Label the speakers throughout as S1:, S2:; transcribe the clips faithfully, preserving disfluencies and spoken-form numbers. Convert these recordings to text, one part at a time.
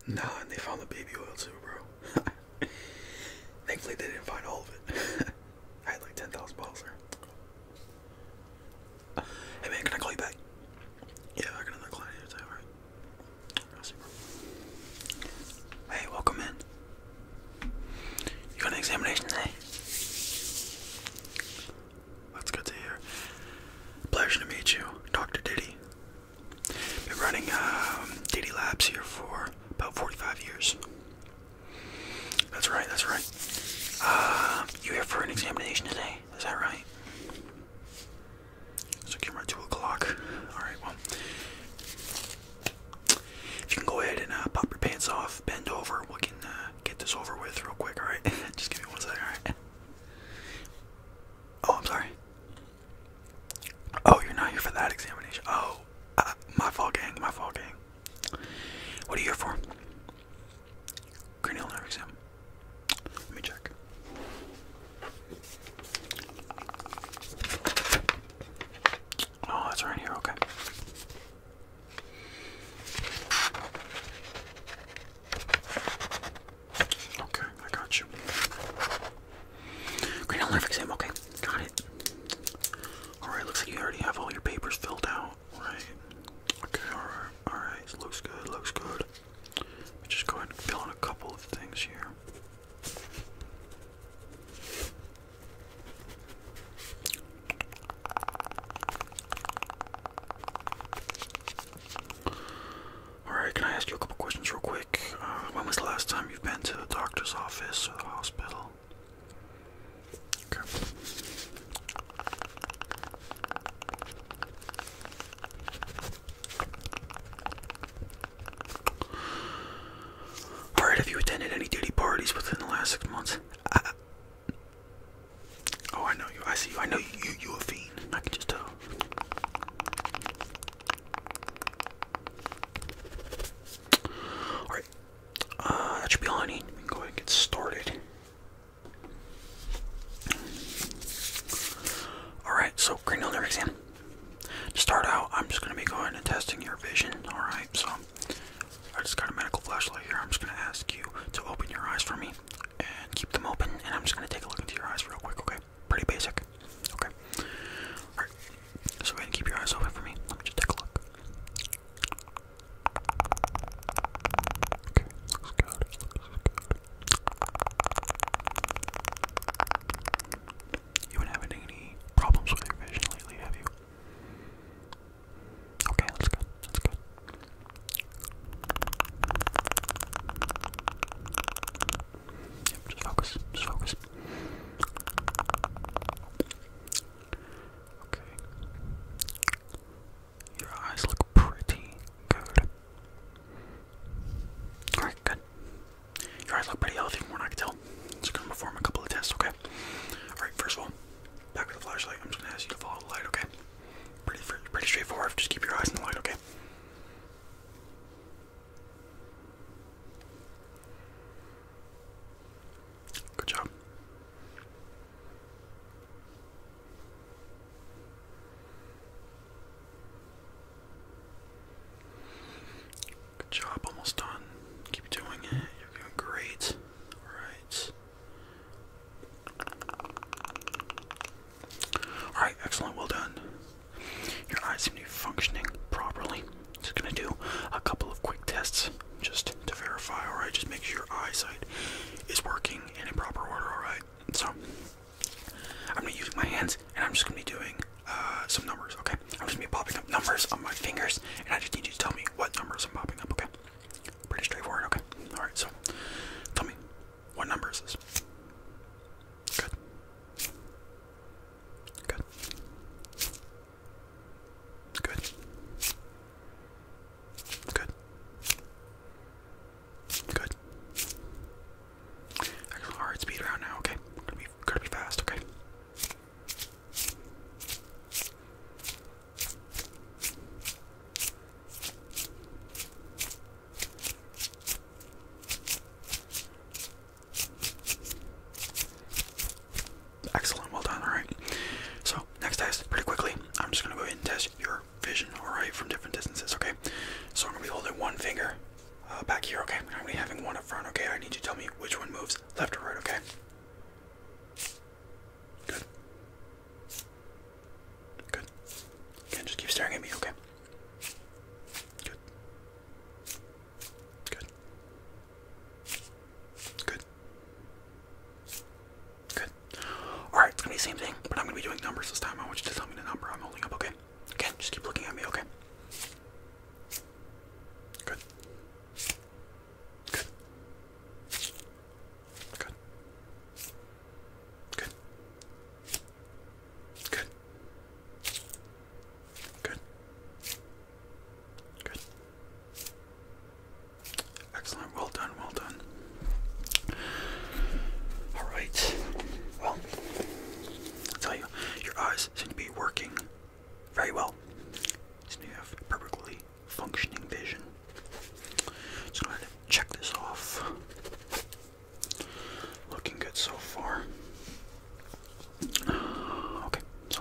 S1: Nah, and they found the baby oil too, bro. Thankfully, they didn't find all of it. I had like ten thousand bottles there. Hey man, can I call you back? Yeah, I got another client here today, alright? I'll see, bro. Hey, welcome in. You got an examination today? That's good to hear. Pleasure to meet you, Doctor Diddy. Been running um, Diddy Labs here for about forty-five years. That's right, that's right. Uh, you here for an examination today? Is that right? So camera at two o'clock. Alright, well. If you can go ahead and uh, pop your pants off, bend over, we can uh, get this over with real quick, alright? Just give me one second, alright? Oh, I'm sorry. Oh, you're not here for that examination. Oh, uh, my fault, gang, my fault, gang. What are you here for? Cranial nerve exam. Let me check. Oh, that's right here, okay. Okay, I got you. Cranial nerve exam, okay, got it. Alright, looks like you already have all your papers filled out, right? Okay, alright, alright, looks good, looks good. Let me just go ahead and fill in a couple of things here. Alright, can I ask you a couple questions real quick? Uh, when was the last time you've been to the doctor's office or the hospital? Okay. Alright, have you attended any duty parties within the last six months? I, oh, I know you. I see you. I know you. You, you a fiend. I can just tell. Alright. Uh, that should be all I need. We can go ahead and get started. Alright, so cranial nerve exam. To start out, I'm just going to be going and testing your vision. Alright, so I just got a medical flashlight here. I'm just going to ask you to open your eyes for me and keep them open. And I'm just going to take a look into your eyes real quick, okay? Pretty basic. Okay. Alright, so go ahead and keep your eyes open for me. Let me just take a look. Okay, looks good. Looks good. You been having any problems with your vision lately, have you? Okay, that's good. That's good. Yep, just focus. Just focus. Okay. Your eyes look pretty good. Alright, good. Your eyes look pretty healthy from what I can tell. Just gonna perform a couple of tests, okay? Alright, first of all, back with the flashlight. I'm just gonna ask you to follow the light, okay? Pretty, pretty straightforward. Just keep your eyes in the light, okay? Good job. Good job. Almost done. Keep doing it. You're doing great. Alright. Alright, excellent. Well done. Your eyes seem to be functioning properly. Just gonna do a couple of quick tests just to verify, alright? Just make sure your eyesight is working in a proper order, alright? So, I'm gonna use my hands and I'm just gonna be doing uh, some numbers, okay? I'm just gonna be popping up numbers on my fingers and I just need you to tell me what numbers I'm popping up, okay? Pretty straightforward, okay? Alright, so, tell me, what number is this? Good. Good. Good. Good. Good. Excellent. Alright, speed around now, okay? Gotta be, gotta be fast, okay? moves left or right, okay? Good. Good. Again, just keep staring at me, okay? Good. Good. Good. Good. Alright, it's gonna be the same thing, but I'm gonna be doing numbers this time. I want you to tell me the number I'm holding up, okay? Again, just keep looking at me, okay? Good. Good. Good. Good. Good. Good. Good. Excellent. Well done. Well done. All right. Well, I'll tell you, your eyes seem to be working very well. So you have perfectly functioning vision. So I'm gonna check this off. Looking good so far. Okay, so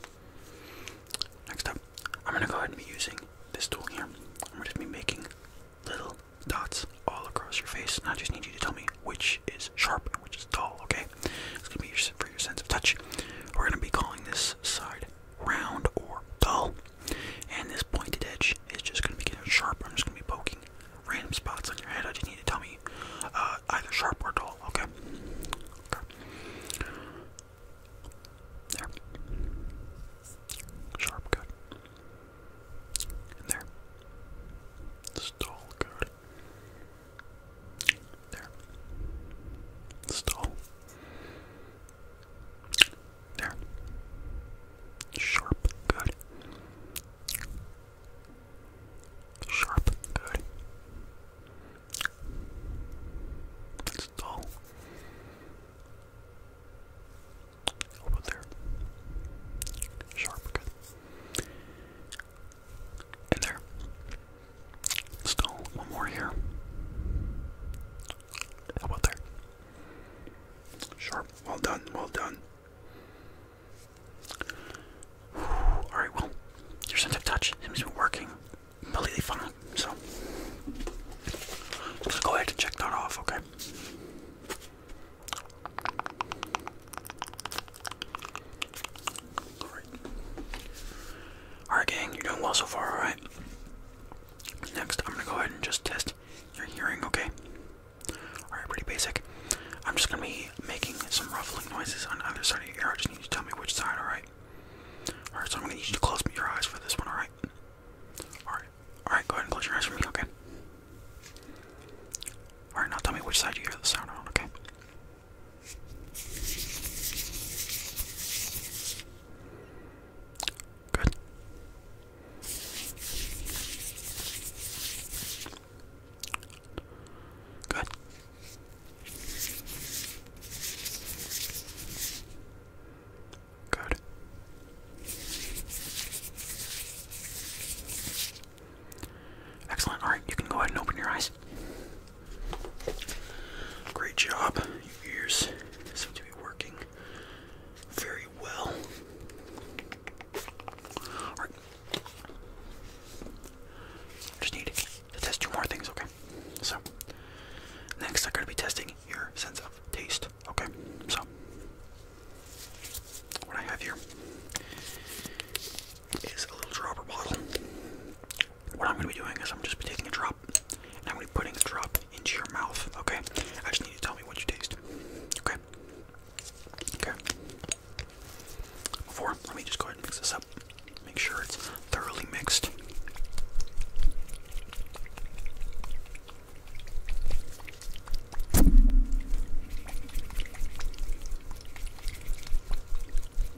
S1: next up, I'm gonna go ahead and be using this tool here. I'm gonna be making little dots all across your face, and I just need you to tell me which is sharp and which is dull, okay? It's gonna be your, for your sense of touch. We're gonna be calling this side round or dull, and this pointed edge is just gonna be getting sharp. I'm just gonna be poking random spots on your head. I just need to tell me uh, either sharp or dull, okay? Okay. There. Sharp, good. And there. It's dull, good. There. It's dull. There. Sharp, good. Sharp, good. It's dull. Over there. Sharp, good. And there. It's dull. One more here. How about there? Sharp. Well done. Well done. Alright, well, your sense of touch seems to be working completely fine, so just go ahead and check that off, okay? Alright. Alright, gang, you're doing well so far, alright? Next, I'm gonna go ahead and just test your hearing, okay? Alright, pretty basic. I'm just gonna be making some ruffling noises on either side of your ear. I just need you to tell me which side, alright? Alright, so I'm gonna need you to close your eyes for this one, alright? Alright. Alright, go ahead and close your eyes for me, okay? Alright, now tell me which side you hear the sound on, okay? Good. Good. Good. Excellent. Alright, you can go ahead and open your eyes. Great job. Your ears seem to be working very well. Alright. Just need to test two more things, okay? So, next I'm going to be testing your sense of taste, okay? So, what I have here is a little dropper bottle. What I'm going to be doing is I'm just be taking a drop, and I'm going to be putting the drop into your mouth, okay? I just need you to tell me what you taste, okay? Okay. Before, let me just go ahead and mix this up. Make sure it's thoroughly mixed.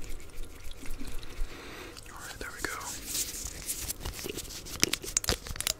S1: Alright, there we go.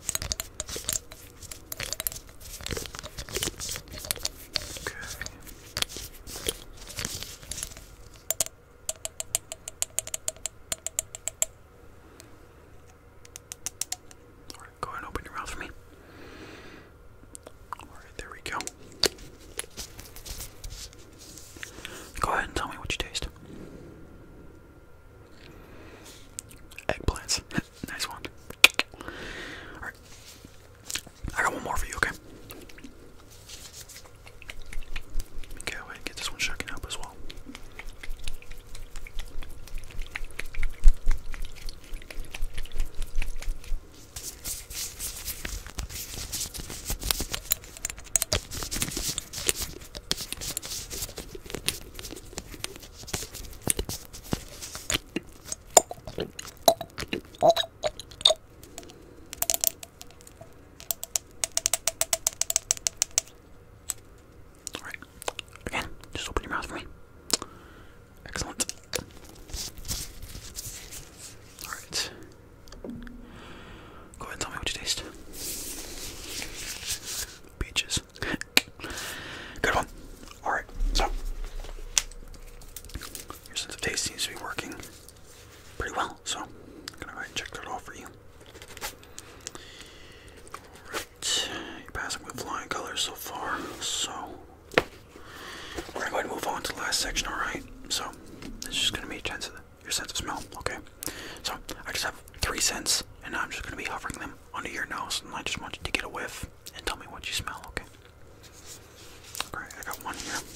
S1: progress so far. So we're gonna go ahead and move on to the last section. All right. So this is just gonna be your sense of smell. Okay. So I just have three scents, and I'm just gonna be hovering them under your nose, and I just want you to get a whiff and tell me what you smell. Okay. Alright, I got one here.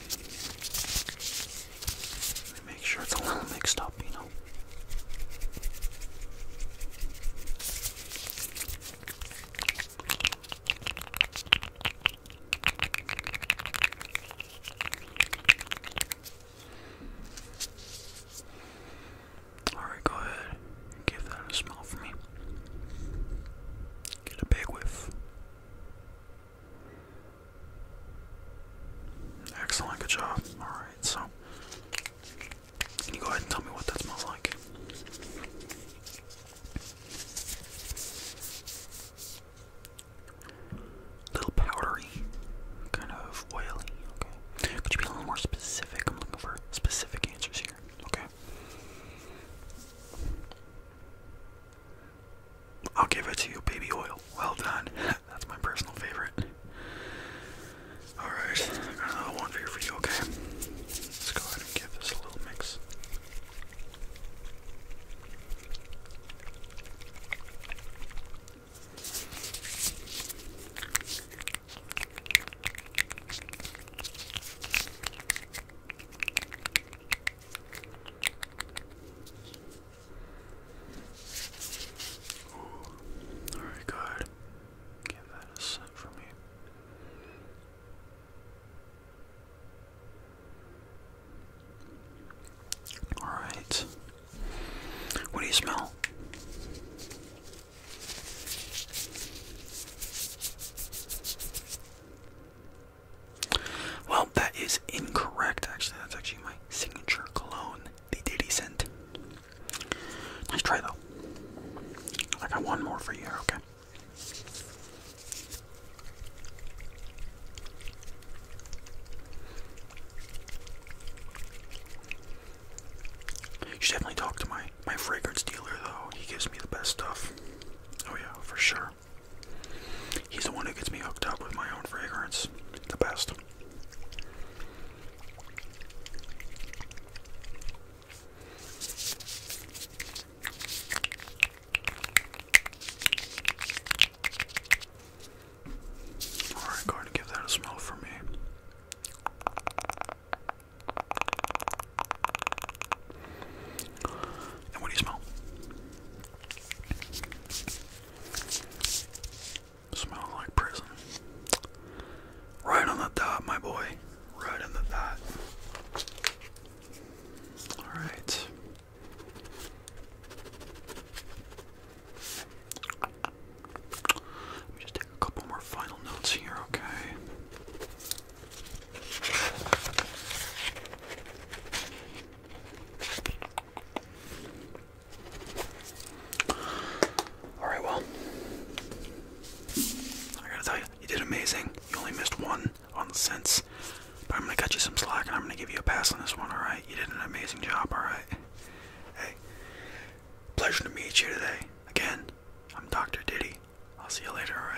S1: Let me make sure it's a little mixed up, you know. Alright, go ahead. Give that a smell for me. Get a big whiff. Excellent, good job. Alright, so can you go ahead and tell me what that smells like? A little powdery, kind of oily, okay. Could you be a little more specific? I'm looking for specific answers here, okay? I'll give it to you, baby oil. Well done. That's my personal favorite. Alright, I got another one for you, for you, okay? Let's go ahead and give this a little mix. Alright, good. Give that a scent for me. Alright. What do you smell? Well, that is incorrect, actually. That's actually my signature cologne, the Diddy scent. Nice try, though. I got one more for you here, okay? You should definitely talk to my, my fragrance dealer, though. He gives me the best stuff. Oh yeah, for sure. He's the one who gets me hooked up with my own fragrance. The best. Alright, go ahead and give that a smell for me. And what do you smell? Smell like prison. Right on the dot, my boy. Right on the dot. Alright. Let me just take a couple more final notes here, okay? Alright, well, I gotta tell you, you did amazing. You only missed one on the scents, but I'm gonna cut you some slack and I'm gonna give you a pass on this one, alright? You did an amazing job, alright? Hey, pleasure to meet you today. Again, I'm Doctor Diddy. I'll see you later, alright?